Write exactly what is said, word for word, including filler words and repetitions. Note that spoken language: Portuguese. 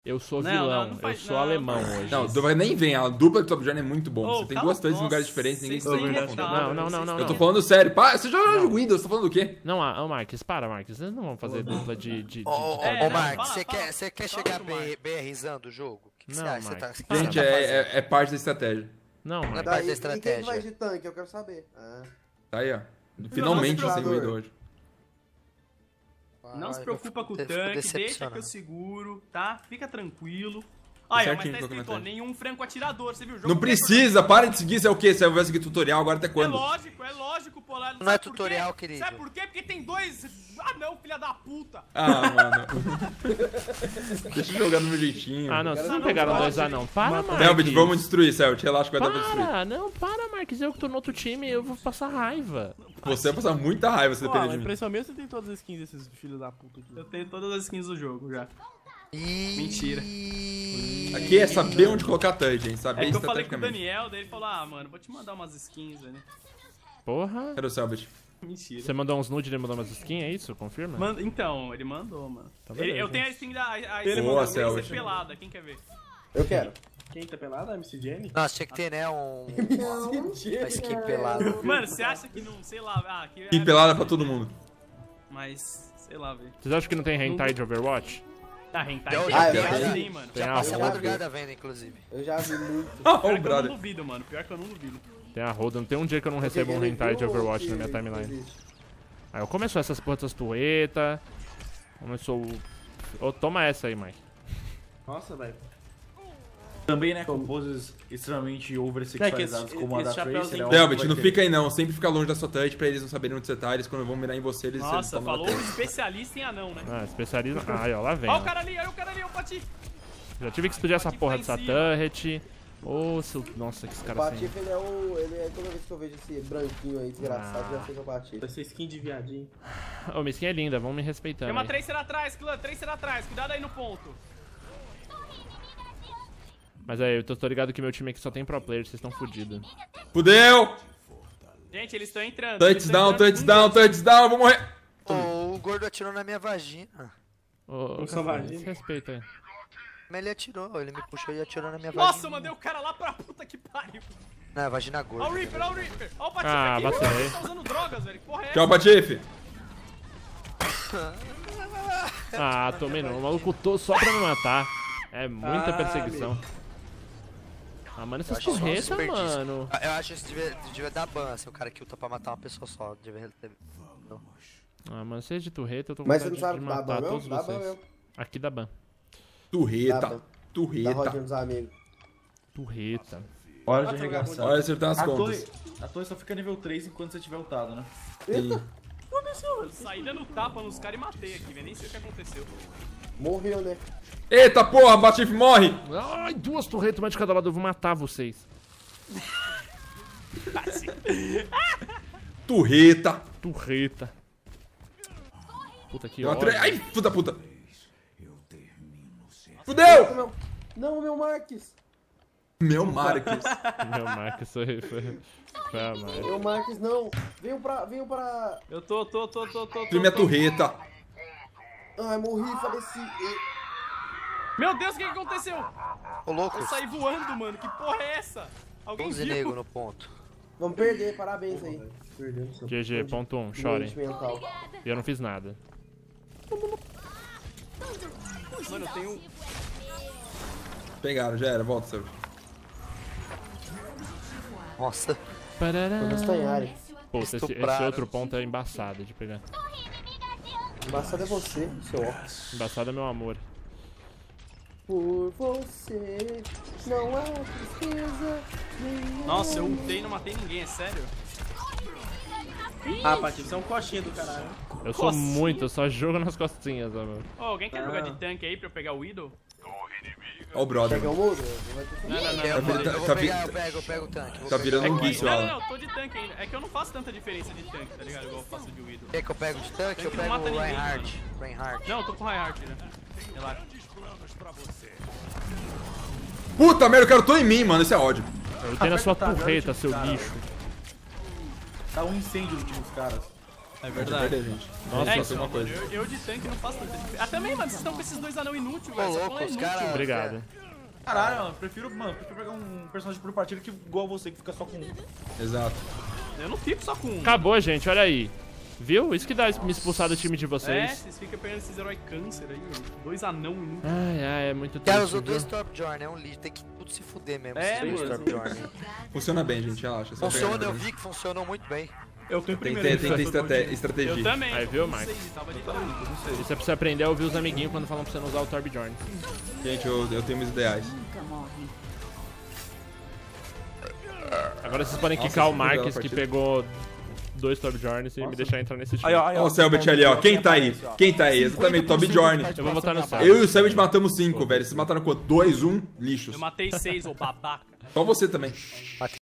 Eu sou Não, vilão, não, não faz- eu sou não, alemão não. hoje. Não, dupla nem vem, a dupla de Top Journey é muito bom. Ô, Você tem cala- duas torres em nossa, lugares diferentes, ninguém vocês consegue têm confundir. retardado, Não, não, não, vocês não, Eu tô não. falando sério. Pá, você já joga Windows, você tá falando do quê? Não, ah, ô Marques, para, Marques. Vocês não vão fazer dupla de... de, de, Ô, ô, de- É, ô, não, Mark, fala, você fala. quer, você quer Fala chegar do Mark. BRizando o jogo? O que, que Não, você acha? Você tá, Mark, o que para. você Gente, tá é, fazendo? é, é parte da estratégia. Não, Não é Marques. parte da Daí, e quem que estratégia. vai de tanque? Eu quero saber. Ah. Tá aí, ó. Finalmente não, sem não, Windows hoje. Não se Ah, preocupa eu com o fico tanque, deixa decepcionado. que eu seguro, tá? Fica tranquilo. Aí, ó, mas certinho tá que eu escrito, ó, comentei. nenhum franco atirador, você viu? O jogo Não tem precisa, para de seguir, isso é o quê? Você vai seguir tutorial agora até É quando? lógico, é lógico, pô. Lá, Não sabe é por quê? tutorial, querido. Sabe por quê? Porque tem dois... Ah, não, filha da puta. Ah, mano. Deixa eu jogar no meu jeitinho. Ah, não, vocês não não, pegaram não, dois A, não. não. Para, Marques. Selbit, vamos destruir, Selbit. Relaxa que vai dar pra destruir. Para, não, para, Marques. Eu que tô no outro time, eu vou passar raiva. Você vai passar muita raiva se Pô, depender a de mim. impressão minha é que você tem todas as skins desses filhos da puta aqui. Eu tenho todas as skins do jogo já. Ih, Mentira. Aqui é saber onde colocar touch, hein? Saber É que eu falei com o estrategicamente. Daniel, daí ele falou, ah, mano, vou te mandar umas skins, né? Porra. Cadê o Selbit? Mentira. Você mandou uns nude e ele mandou umas skins, é isso? Confirma? Manda- Então, ele mandou, mano. Tá Ele- beleza. eu tenho a skin da... A, a Ele skin mandou, da Selbit. Tracer pelada, quem quer ver? Eu quero. Quem tá pelado? A M C Jenny? Nossa, tinha que ter, né, um... uma skin pelada. Mano, você acha que não, sei lá, ah, que E pelada pra todo mundo. Mas, sei lá, velho. Vocês acham que não tem hentai de Overwatch? Tá, hentai. Eu tem, já tem, vi, tem, mano. Tem Já a passei a Roda. madrugada vendo, inclusive. Eu já vi muito. Ah, Pior o que eu não brother. duvido, mano. Pior que eu não duvido. Tem a Roda. Não tem um dia que eu não recebo um hentai de Overwatch na minha timeline. Aí eu começou essas porras, essas tuetas. Começou o... Ô, toma essa aí, Mike. Nossa, velho. Também, né, com poses extremamente oversexualizadas É, que esse- como a da esse Tracer. chapéuzinho- é óbvio que Selbit, vai não ter. fica aí não. Sempre fica longe da sua touch pra eles não saberem onde você tá. Eles quando vão mirar em você, eles... eles Nossa, tomam na falou testa. um especialista em anão, né? Ah, especialismo. Ah, aí, ó, lá vem. Ó ó. o cara ali, olha o cara ali, o Pati. Já tive que explodir essa Patife porra lá em dessa cima. turret. Ô, seu... Nossa, que esse O cara sem... Patife, ele é o. Ele é toda vez que eu vejo esse branquinho aí, desgraçado, Ah. já sei que é o Patife. Vai ser skin de viadinho. Ô, minha skin é linda, vão me Tem respeitando uma aí. Tracer atrás, clã, Tracer atrás. Cuidado aí no ponto. Mas aí, eu tô, tô ligado que meu time aqui só tem pro player, vocês estão fodidos. Fudeu! Gente, eles estão entrando. eles Touchdown, tão entrando. touchdown, touchdown, eu vou morrer! Ô, o gordo atirou na minha vagina. Ô, ô, Não Café, são vaginas. se respeita aí. Mas ele atirou, ele me puxou e atirou na minha Nossa, vagina. eu mandei o cara lá pra puta que pariu. Não, é vagina gorda. Ó o Reaper, ó o Reaper. Ó o Patife Ah, aqui. vacilei. Ele tá usando drogas, velho. Que porra é essa? Tchau, Patife! Ah, tomei não. O maluco tô só pra me matar. É muita Ah, perseguição. Ah, mano, Eu essas acho isso um torretas, desperdício. mano. Ah, Eu acho que isso devia, devia dar ban, assim, o cara que ulta pra matar uma pessoa só. Devia ter... Não. Ah, mano, seja de torreta, eu tô com Mas você vontade não sabe de que dá matar ban todos mesmo? Dá ban vocês. mesmo. Aqui dá ban. Dá Turreta, ban. Da turreta. rodinha dos amigos. Torreta. Hora de arregaçar. Olha, acertar as A contas. torre, a torre só fica nível três enquanto você tiver ultado, né? Sim. Saí dando tapa nos caras e matei aqui, velho. Nem sei o que aconteceu. Morreu, né? Eita porra, Patife morre! Ai, duas torretas, uma de cada lado, eu vou matar vocês. Turreta. Torreta. Puta que Deu uma ódio. tre... Ai, puta puta. Fudeu! Não, não, meu Marques! Meu Marcos. Meu Marcos foi... foi... foi a mais. Meu Marques, não! Venham pra. Venham pra. Eu tô, tô, tô, tô, tô, tô. Filme a tô. turreta. Ai, morri, faleci. Meu Deus, o que que aconteceu? Ô, louco, Eu saí voando, mano. Que porra é essa? Alguém onze viu? nego no ponto. Vamos perder, parabéns aí. Perdendo seu... G G, ponto um, Doente chorem. mental. Eu não fiz nada. Mano, eu tenho... Pegaram, já era, volta, Selbit. Nossa. Parará. Foi castanharem. Pô, esse, esse Estupraram. outro ponto é embaçado de pegar. Embaçado é você, seu óculos. Embaçado é meu amor. Por você, não há tristeza. nenhuma. Nossa, eu ultei e não matei ninguém, é sério? Ah, Patife, você é um coxinha do caralho. Eu sou Nossa. muito, eu só jogo nas costinhas, ó, meu. Ô, alguém quer Ah. jogar de tanque aí pra eu pegar o Widow? Ó o brother. Quer que eu mudo? Vai ter que- Não, não, não. Eu, não, vou, tá- eu vou tá pegar, vi- eu pego, eu pego o tanque. Vou Tá pegar. virando É um que, vício, não, Alan. não, não, tô de tanque ainda. É que eu não faço tanta diferença de tanque, tá ligado? Igual eu faço de Widow. Quer que eu pego de tanque? Eu Tanque não pego mata o ninguém, Reinhardt. Reinhardt. Não, eu tô com Reinhardt, né? Relaxa. Puta merda, o cara tô em mim, mano. Esse é ódio. Eu tenho na sua Aperta o tab, olha o torreta, time seu dos caras. lixo. Tá um incêndio no time dos caras. É Verdade, gente. Nossa, É só isso, tem uma mano. coisa. Eu, eu de tanque não faço tanta diferença. Até mesmo, mano, vocês estão com esses dois anão inúteis, Ô, velho. Essa louco, porra é os inútil. caras- Obrigado. Caralho, mano, prefiro, mano, prefiro pegar um personagem por partida que igual você, que fica só com um. Exato. Eu não fico só com um. Acabou, gente, olha aí. Viu? Isso que dá me expulsar do time de É, vocês. vocês ficam pegando esses heróis câncer aí, mano. Dois anão inúteis. Ai, ai, é muito Cara, triste, usou dois viu? Stormjorn, é um lixo. Tem que tudo se fuder mesmo. É, esses dois mano. Stormjorn. Funciona bem, gente, relaxa. só Funciona, pegar, eu né? vi que funcionou muito bem. Eu tô em Tem que primeiro. ter, tem que ter estrate- Eu estratégia. também. Aí, viu, não Max? sei, tava de boa. E você precisa aprender a ouvir os amiguinhos quando falam pra você não usar o Torbjorn. Gente, eu, eu tenho meus ideais. Agora vocês podem Nossa, quicar o essa foi bela Marques, que partida. pegou dois Torbjorns e me deixar entrar nesse time. Aí, ó, aí, Ó o Selbit ali, ó. Quem tá aí? Quem tá aí? Exatamente, Torbjorn. Eu vou votar no Selbit. Eu e o Selbit matamos cinco, velho. Vocês mataram quanto? dois, um? Lixos. Eu matei seis, ô babaca. Só você também.